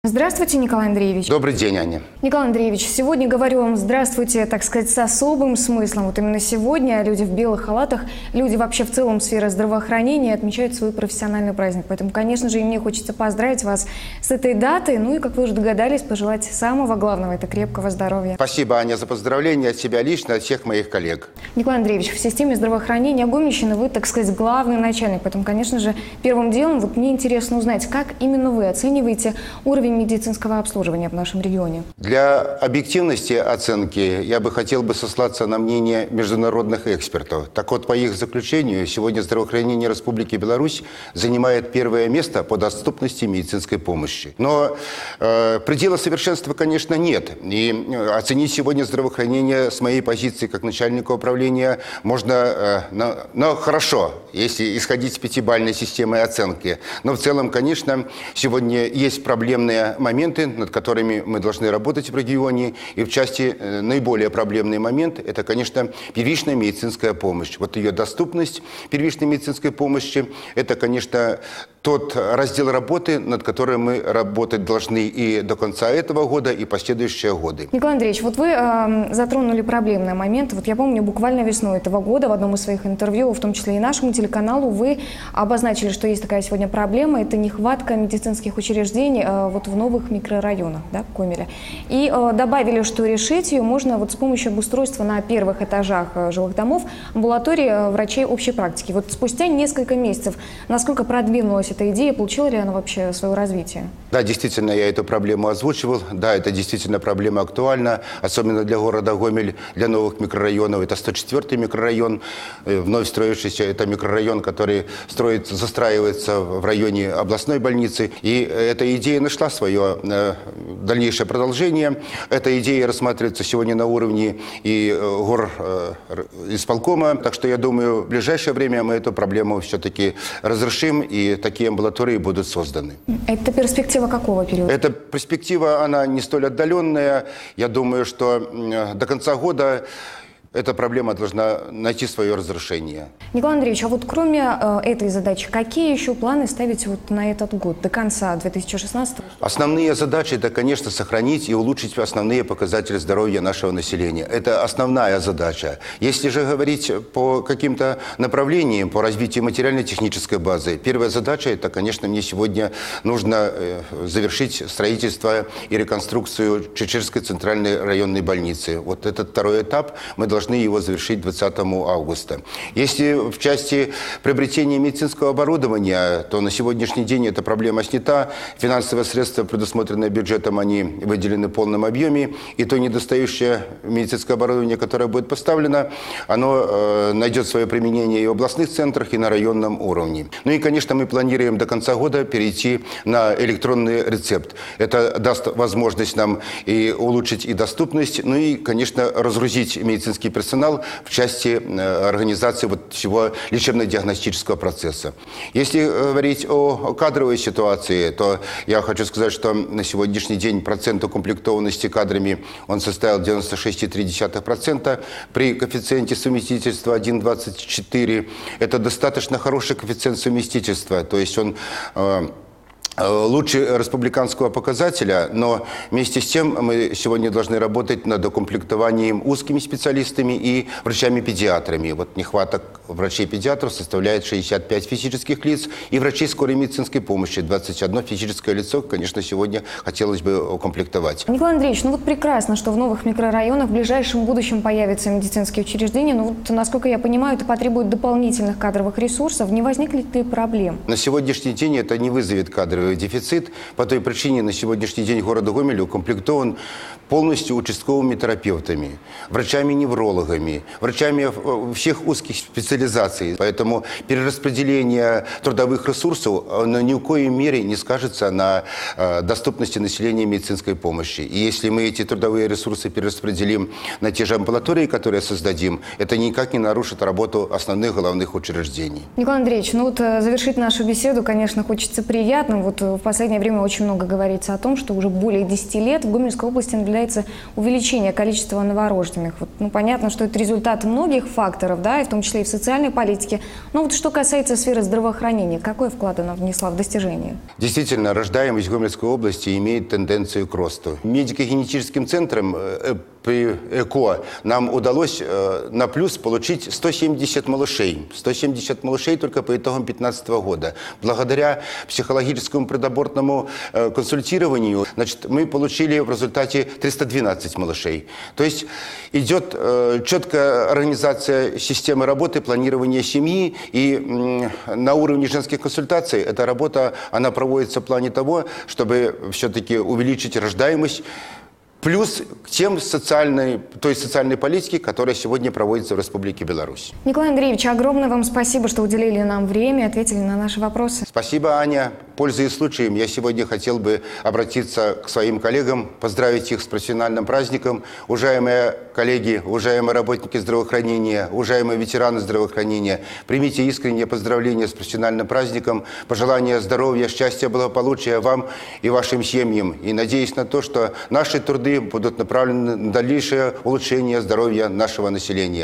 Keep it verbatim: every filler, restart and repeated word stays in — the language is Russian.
Здравствуйте, Николай Андреевич. Добрый день, Аня. Николай Андреевич, сегодня говорю вам здравствуйте, так сказать, с особым смыслом. Вот именно сегодня люди в белых халатах, люди вообще в целом сферы здравоохранения отмечают свой профессиональный праздник. Поэтому, конечно же, и мне хочется поздравить вас с этой датой. Ну и, как вы уже догадались, пожелать самого главного – это крепкого здоровья. Спасибо, Аня, за поздравления от себя лично, от всех моих коллег. Николай Андреевич, в системе здравоохранения Гомельщины вы, так сказать, главный начальник. Поэтому, конечно же, первым делом вот мне интересно узнать, как именно вы оцениваете уровень медицинского обслуживания в нашем регионе. Для объективности оценки я бы хотел бы сослаться на мнение международных экспертов. Так вот, по их заключению, сегодня здравоохранение Республики Беларусь занимает первое место по доступности медицинской помощи. Но э, предела совершенства, конечно, нет. И оценить сегодня здравоохранение с моей позиции как начальника управления можно, э, но, но хорошо, если исходить с пятибалльной системы оценки. Но в целом, конечно, сегодня есть проблемные моменты, над которыми мы должны работать в регионе. И в части э, наиболее проблемный момент – это, конечно, первичная медицинская помощь. Вот ее доступность первичной медицинской помощи – это, конечно, тот раздел работы, над которым мы работать должны и до конца этого года, и последующие годы. Николай Андреевич, вот вы э, затронули проблемный момент. Вот я помню, буквально весной этого года в одном из своих интервью, в том числе и нашему телеканалу, вы обозначили, что есть такая сегодня проблема – это нехватка медицинских учреждений э, вот в новых микрорайонах, да, Гомеля. И э, добавили, что решить ее можно вот с помощью обустройства на первых этажах э, жилых домов амбулатории э, врачей общей практики. Вот спустя несколько месяцев, насколько продвинулась эта идея, получила ли она вообще свое развитие? Да, действительно, я эту проблему озвучивал. Да, это действительно проблема актуальна, особенно для города Гомель, для новых микрорайонов. Это сто четвёртый микрорайон, вновь строящийся. Это микрорайон, который строится, застраивается в районе областной больницы. И эта идея нашла свое э, дальнейшее продолжение. Эта идея рассматривается сегодня на уровне и гор э, исполкома. Так что я думаю, в ближайшее время мы эту проблему все-таки разрешим, и такие амбулатории будут созданы. Это перспектива какого периода? Эта перспектива, она не столь отдаленная. Я думаю, что до конца года эта проблема должна найти свое разрешение. Николай Андреевич, а вот кроме э, этой задачи, какие еще планы ставите вот на этот год, до конца две тысячи шестнадцатого? Основные задачи – это, конечно, сохранить и улучшить основные показатели здоровья нашего населения. Это основная задача. Если же говорить по каким-то направлениям, по развитию материально-технической базы, первая задача – это, конечно, мне сегодня нужно э, завершить строительство и реконструкцию Чечерской центральной районной больницы. Вот этот второй этап мы должны должны его завершить двадцатого августа. Если в части приобретения медицинского оборудования, то на сегодняшний день эта проблема снята. Финансовые средства, предусмотренные бюджетом, они выделены в полном объеме. И то недостающее медицинское оборудование, которое будет поставлено, оно э, найдет свое применение и в областных центрах, и на районном уровне. Ну и, конечно, мы планируем до конца года перейти на электронный рецепт. Это даст возможность нам и улучшить и доступность, ну и, конечно, разгрузить медицинский персонал в части э, организации вот всего лечебно-диагностического процесса. Если говорить о кадровой ситуации, то я хочу сказать, что на сегодняшний день процент укомплектованности кадрами он составил девяносто шесть целых три десятых процента. При коэффициенте совместительства один целых двадцать четыре сотых. Это достаточно хороший коэффициент совместительства, то есть он э, лучше республиканского показателя, но вместе с тем мы сегодня должны работать над укомплектованием узкими специалистами и врачами-педиатрами. Вот нехваток врачей-педиатров составляет шестьдесят пять физических лиц, и врачей скорой медицинской помощи двадцать одно физическое лицо, конечно, сегодня хотелось бы укомплектовать. Николай Андреевич, ну вот прекрасно, что в новых микрорайонах в ближайшем будущем появятся медицинские учреждения, но вот, насколько я понимаю, это потребует дополнительных кадровых ресурсов. Не возникнет ли проблем? На сегодняшний день это не вызовет кадровый дефицит. По той причине на сегодняшний день город Гомель укомплектован полностью участковыми терапевтами, врачами-неврологами, врачами всех узких специализаций. Поэтому перераспределение трудовых ресурсов оно ни в коей мере не скажется на э, доступности населения медицинской помощи. И если мы эти трудовые ресурсы перераспределим на те же амбулатории, которые создадим, это никак не нарушит работу основных головных учреждений. Николай Андреевич, ну вот завершить нашу беседу, конечно, хочется приятным. Вот вот в последнее время очень много говорится о том, что уже более десяти лет в Гомельской области наблюдается увеличение количества новорожденных. Вот, ну, понятно, что это результат многих факторов, да, и в том числе и в социальной политике. Но вот что касается сферы здравоохранения, какой вклад она внесла в достижение? Действительно, рождаемость в Гомельской области имеет тенденцию к росту. Медико-генетическим центром э, при ЭКО нам удалось э, на плюс получить сто семьдесят малышей. сто семьдесят малышей только по итогам две тысячи пятнадцатого года. Благодаря психологическому предабортному э, консультированию, значит, мы получили в результате триста двенадцать малышей. То есть идет э, четкая организация системы работы, планирования семьи, и э, на уровне женских консультаций эта работа, она проводится в плане того, чтобы все-таки увеличить рождаемость, плюс к тем социальной, той социальной политике, которая сегодня проводится в Республике Беларусь. Николай Андреевич, огромное вам спасибо, что уделили нам время и ответили на наши вопросы. Спасибо, Аня. Пользуясь случаем, я сегодня хотел бы обратиться к своим коллегам, поздравить их с профессиональным праздником. Уважаемые коллеги, уважаемые работники здравоохранения, уважаемые ветераны здравоохранения, примите искреннее поздравление с профессиональным праздником, пожелания здоровья, счастья, благополучия вам и вашим семьям. И надеюсь на то, что наши труды будут направлены на дальнейшее улучшение здоровья нашего населения.